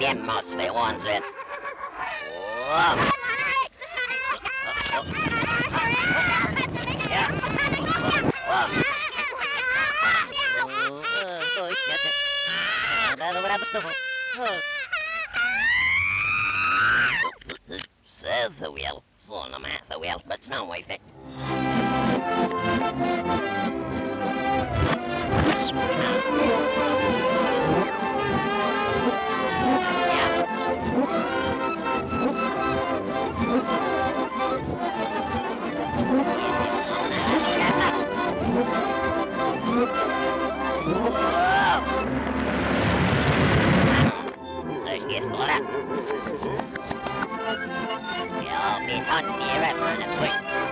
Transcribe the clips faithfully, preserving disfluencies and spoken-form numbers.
Again must be ones in. Whoa. Yeah. Whoa. Oh, shit. Ada berapa tuh? Says the wheel. Slow no matter the wheel, but it's no way fit. Let's get started. You'll be hunting here at running quick.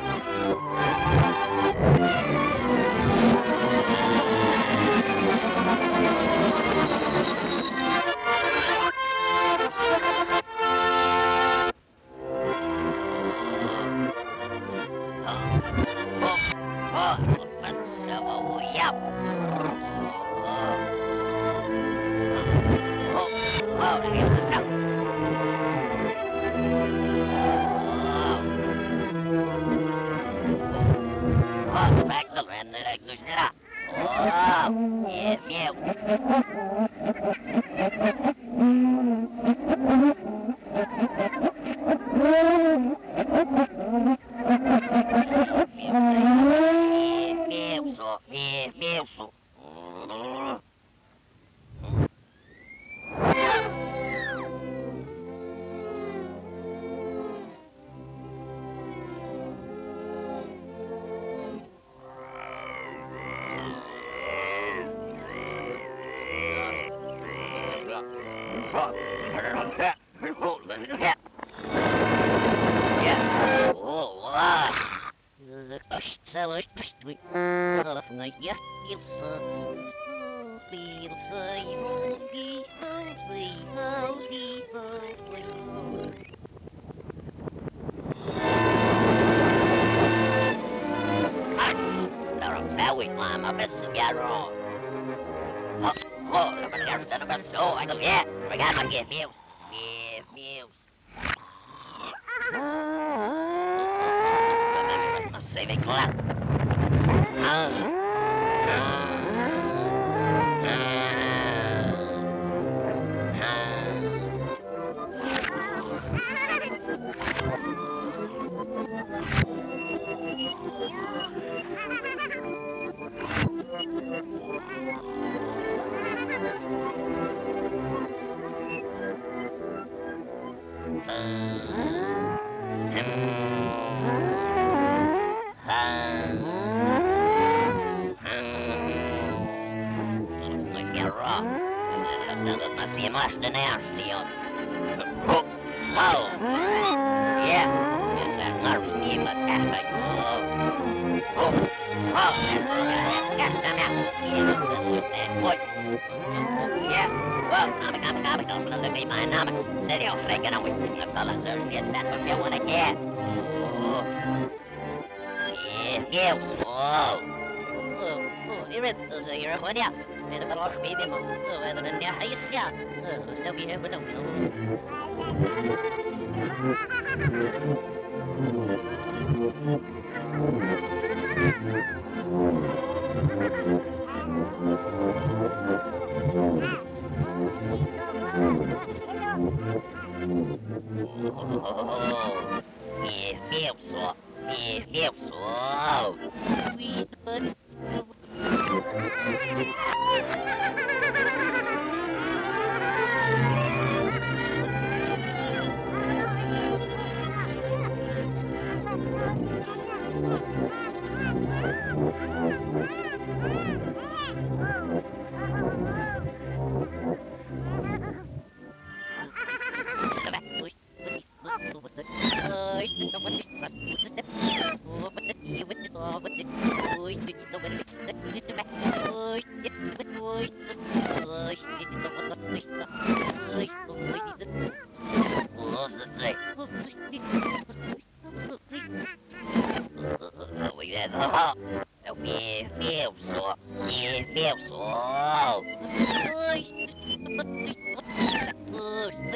We climb up this cigar roll. Oh, oh, look at the other bus. Oh, I go, yeah, I got my gift meals. Gift meals. Remember, my saving club. Oh. Masih mas dan Arsiel. Oh, wow. Yeah, yes, that nerves me must have like oh, oh, oh, that's them out. Yeah, well, I'm a comic, comic, I'm gonna be my name. Then you'll fake it on with the fella, sir. Get that what you wanna get. Oh, yeah, yeah, oh. يرد يروح وديع من بروح بيبي ما هذا الدنيا حي الساعة استوي هنا بدو It feels so, it feels so sweet, but Meu Deus, meu Deus,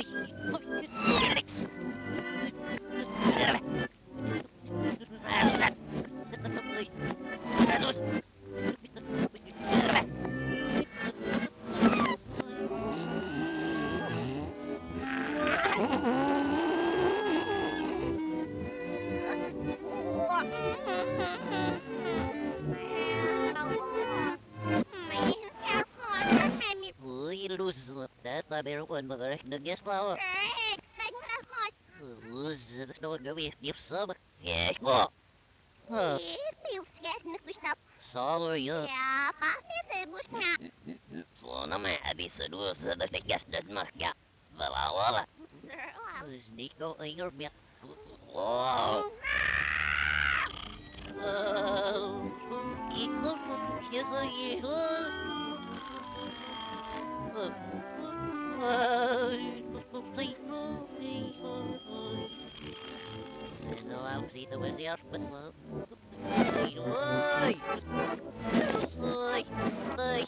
beer one mother the guest flower. Expect that much. Is the door go with you sub? Yeah, what? Huh. Feels scarce in the fish up. Sorry, yeah. Yeah, but it's a bush cat. Слона Маби Саду Садофигас Дадмахя. Вала Вала. Sir, Сдико Айрбет. Вау. Игло Хиза Игло. I'll see the way they are special. Ой! Ой! Ой!